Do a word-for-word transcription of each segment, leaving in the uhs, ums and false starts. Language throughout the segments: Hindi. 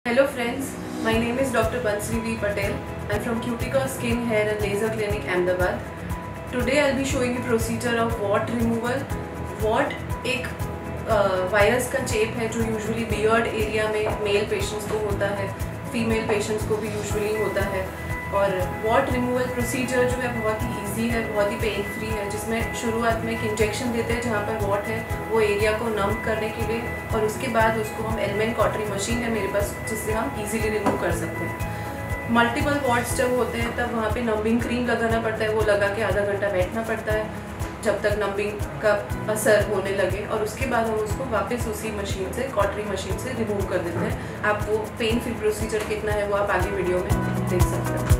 Hello friends, my name is Doctor Bansri V. Patel. I'm from Cuticle Skin, Hair and Laser Clinic, Ahmedabad. Today I'll be showing you procedure of wart removal. Wart एक वायरस का चेप है जो यूजुअली बियर्ड एरिया में मेल पेशेंट्स को होता है, फीमेल पेशेंट्स को भी यूजुअली होता है। और वॉट रिमूवल प्रोसीजर जो है बहुत ही इजी है, बहुत ही पेन फ्री है, जिसमें शुरुआत में एक इंजेक्शन देते हैं जहाँ पर वॉट है वो एरिया को नम करने के लिए, और उसके बाद उसको हम एलमेन कॉटरी मशीन है मेरे पास जिससे हम इजीली रिमूव कर सकते हैं। मल्टीपल वॉट्स जब होते हैं तब वहाँ पे नंबिंग क्रीम लगाना पड़ता है, वो लगा के आधा घंटा बैठना पड़ता है जब तक नंबिंग का असर होने लगे, और उसके बाद हम उसको वापस उसी मशीन से, कॉटरी मशीन से रिमूव कर देते हैं। आप वो पेन फ्री प्रोसीजर कितना है वो आप आगे वीडियो में देख सकते हैं।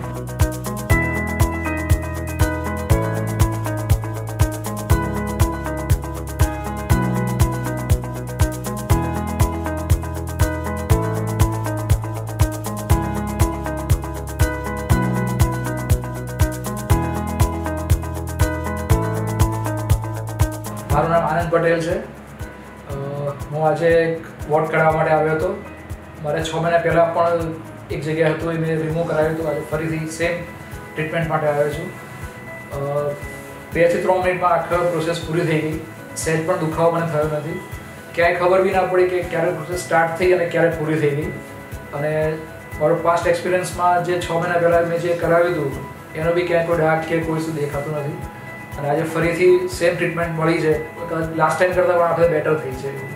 મારું નામ આનંદ પટેલ છે। હું આજે એક વોટ કઢાવવા માટે આવ્યો હતો। મારે છ મહિના પહેલાં પણ એક જગ્યાએ હતું એ મેં રિમૂવ કરાવ્યું હતું। આજે ફરીથી સેમ ટ્રીટમેન્ટ માટે આવ્યો છું। બેથી ત્રણ મિનિટમાં આખા પ્રોસેસ પૂરી થઈ ગઈ। સહેજ પણ દુખાવો મને થયો નથી। ક્યાંય ખબર બી ના પડી કે ક્યારે પ્રોસેસ સ્ટાર્ટ થઈ અને ક્યારે પૂરી થઈ ગઈ। અને મારો પાસ્ટ એક્સપિરિયન્સમાં જે છ મહિના પહેલાં મેં જે કરાવ્યું હતું એનો બી ક્યાંય કોઈ ડાઘ કે કોઈ શું દેખાતું નથી। અને આજે ફરીથી સેમ ટ્રીટમેન્ટ મળી છે, લાસ્ટ ટાઈમ કરતાં પણ આપણે બેટર થઈ છે।